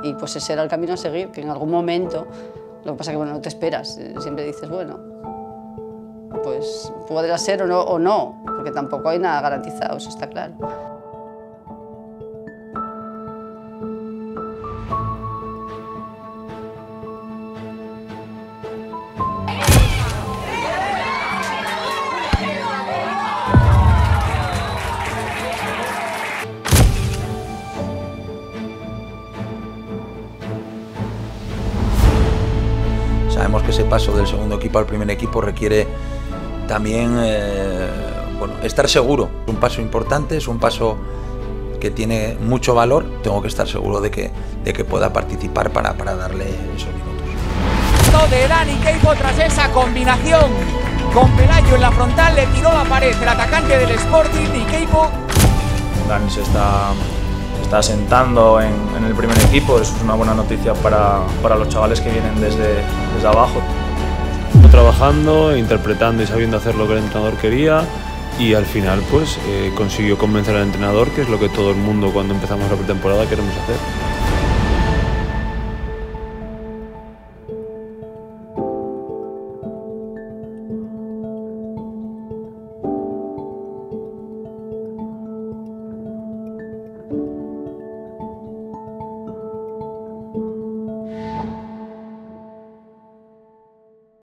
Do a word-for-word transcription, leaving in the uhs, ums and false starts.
y pues ese era el camino a seguir, que en algún momento, lo que pasa es que bueno, no te esperas, siempre dices, bueno, pues podrá ser o no, o no, porque tampoco hay nada garantizado, eso está claro. Sabemos que ese paso del segundo equipo al primer equipo requiere también eh, bueno, estar seguro. Es un paso importante, es un paso que tiene mucho valor. Tengo que estar seguro de que, de que pueda participar para, para darle esos minutos. De Dani Queipo tras esa combinación con Pelayo en la frontal, le tiró la pared el atacante del Sporting y Queipo. Dani se está, se está asentando en, en el primer equipo, eso es una buena noticia para, para los chavales que vienen desde, desde abajo. Trabajando, interpretando y sabiendo hacer lo que el entrenador quería, y al final pues eh, consiguió convencer al entrenador, que es lo que todo el mundo cuando empezamos la pretemporada queremos hacer.